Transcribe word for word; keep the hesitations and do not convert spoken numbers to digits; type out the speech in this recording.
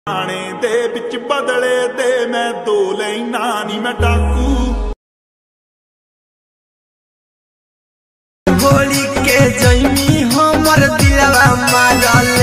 आने दे बिच बदले दे मैं दो लेना नी मैं डाकू होली के जैमी हमर दिलवा मारल